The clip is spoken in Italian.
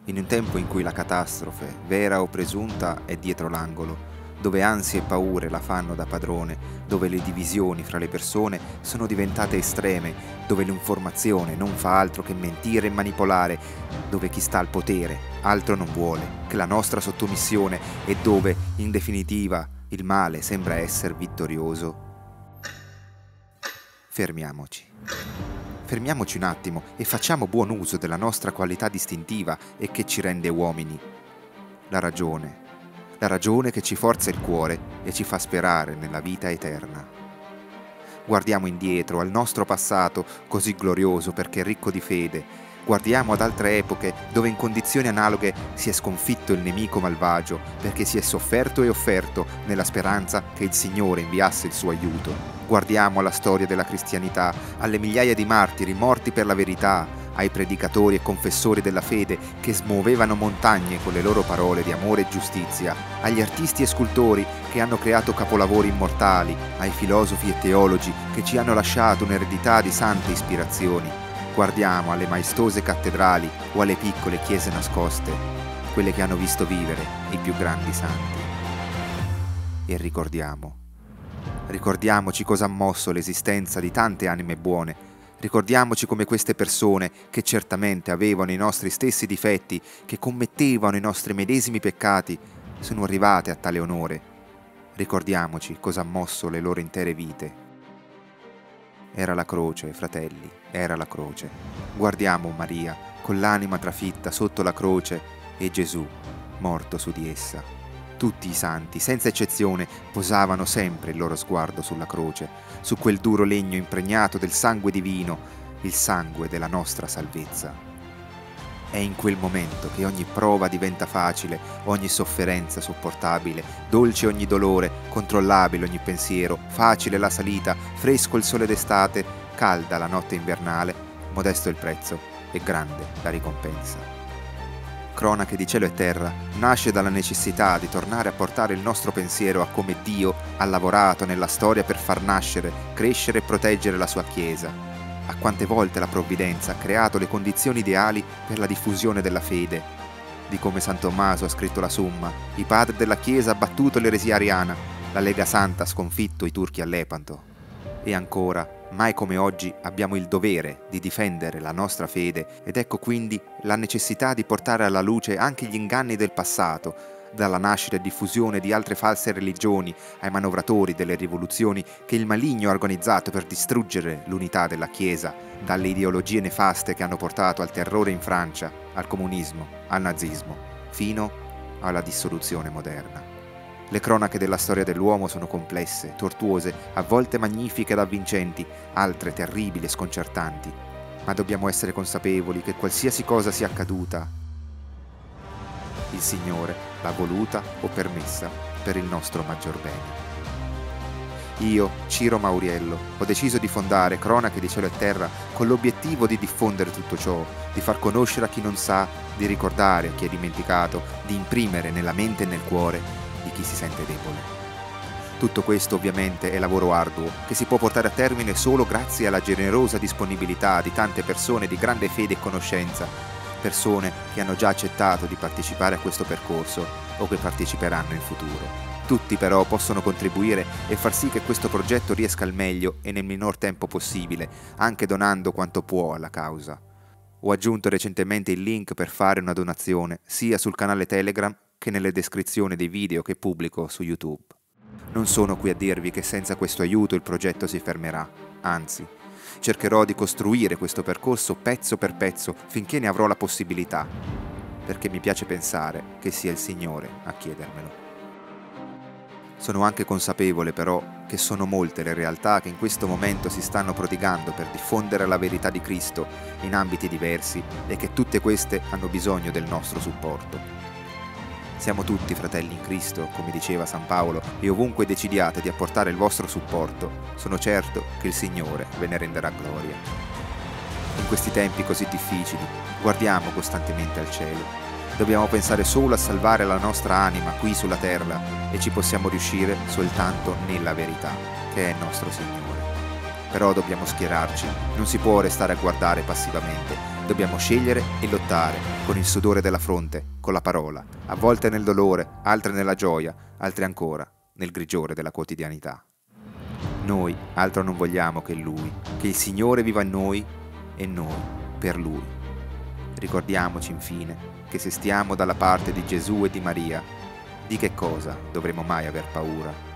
In un tempo in cui la catastrofe, vera o presunta, è dietro l'angolo, dove ansie e paure la fanno da padrone, dove le divisioni fra le persone sono diventate estreme, dove l'informazione non fa altro che mentire e manipolare, dove chi sta al potere altro non vuole che la nostra sottomissione e dove, in definitiva, il male sembra essere vittorioso. Fermiamoci. Fermiamoci un attimo e facciamo buon uso della nostra qualità distintiva e che ci rende uomini. La ragione che ci forza il cuore e ci fa sperare nella vita eterna. Guardiamo indietro al nostro passato così glorioso perché ricco di fede. Guardiamo ad altre epoche dove in condizioni analoghe si è sconfitto il nemico malvagio perché si è sofferto e offerto nella speranza che il Signore inviasse il suo aiuto. Guardiamo alla storia della cristianità, alle migliaia di martiri morti per la verità, ai predicatori e confessori della fede che smuovevano montagne con le loro parole di amore e giustizia, agli artisti e scultori che hanno creato capolavori immortali, ai filosofi e teologi che ci hanno lasciato un'eredità di sante ispirazioni. Guardiamo alle maestose cattedrali o alle piccole chiese nascoste, quelle che hanno visto vivere i più grandi santi. E ricordiamoci cosa ha mosso l'esistenza di tante anime buone. Ricordiamoci come queste persone, che certamente avevano i nostri stessi difetti, che commettevano i nostri medesimi peccati, sono arrivate a tale onore. Ricordiamoci cosa ha mosso le loro intere vite. Era la croce, fratelli, era la croce. Guardiamo Maria, con l'anima trafitta sotto la croce, e Gesù, morto su di essa. Tutti i santi, senza eccezione, posavano sempre il loro sguardo sulla croce, su quel duro legno impregnato del sangue divino, il sangue della nostra salvezza. È in quel momento che ogni prova diventa facile, ogni sofferenza sopportabile, dolce ogni dolore, controllabile ogni pensiero, facile la salita, fresco il sole d'estate, calda la notte invernale, modesto il prezzo e grande la ricompensa. Cronache di cielo e terra nasce dalla necessità di tornare a portare il nostro pensiero a come Dio ha lavorato nella storia per far nascere, crescere e proteggere la sua Chiesa. A quante volte la provvidenza ha creato le condizioni ideali per la diffusione della fede. Di come San Tommaso ha scritto la Summa, i padri della Chiesa ha battuto l'eresia ariana, la Lega Santa ha sconfitto i turchi a Lepanto. E ancora, mai come oggi abbiamo il dovere di difendere la nostra fede ed ecco quindi la necessità di portare alla luce anche gli inganni del passato, dalla nascita e diffusione di altre false religioni ai manovratori delle rivoluzioni che il maligno ha organizzato per distruggere l'unità della Chiesa, dalle ideologie nefaste che hanno portato al terrore in Francia, al comunismo, al nazismo, fino alla dissoluzione moderna. Le cronache della storia dell'uomo sono complesse, tortuose, a volte magnifiche ed avvincenti, altre terribili e sconcertanti, ma dobbiamo essere consapevoli che qualsiasi cosa sia accaduta, il Signore l'ha voluta o permessa per il nostro maggior bene. Io, Ciro Mauriello, ho deciso di fondare Cronache di cielo e terra con l'obiettivo di diffondere tutto ciò, di far conoscere a chi non sa, di ricordare a chi è dimenticato, di imprimere nella mente e nel cuore di chi si sente debole. Tutto questo ovviamente è lavoro arduo, che si può portare a termine solo grazie alla generosa disponibilità di tante persone di grande fede e conoscenza, persone che hanno già accettato di partecipare a questo percorso o che parteciperanno in futuro. Tutti però possono contribuire e far sì che questo progetto riesca al meglio e nel minor tempo possibile, anche donando quanto può alla causa. Ho aggiunto recentemente il link per fare una donazione sia sul canale Telegram che nelle descrizioni dei video che pubblico su YouTube. Non sono qui a dirvi che senza questo aiuto il progetto si fermerà, anzi, cercherò di costruire questo percorso pezzo per pezzo finché ne avrò la possibilità, perché mi piace pensare che sia il Signore a chiedermelo. Sono anche consapevole però che sono molte le realtà che in questo momento si stanno prodigando per diffondere la verità di Cristo in ambiti diversi e che tutte queste hanno bisogno del nostro supporto. Siamo tutti fratelli in Cristo, come diceva San Paolo, e ovunque decidiate di apportare il vostro supporto, sono certo che il Signore ve ne renderà gloria. In questi tempi così difficili, guardiamo costantemente al cielo. Dobbiamo pensare solo a salvare la nostra anima qui sulla terra e ci possiamo riuscire soltanto nella verità, che è il nostro Signore. Però dobbiamo schierarci, non si può restare a guardare passivamente. Dobbiamo scegliere e lottare, con il sudore della fronte, con la parola, a volte nel dolore, altre nella gioia, altre ancora nel grigiore della quotidianità. Noi altro non vogliamo che Lui, che il Signore viva in noi e noi per Lui. Ricordiamoci infine che se stiamo dalla parte di Gesù e di Maria, di che cosa dovremo mai aver paura?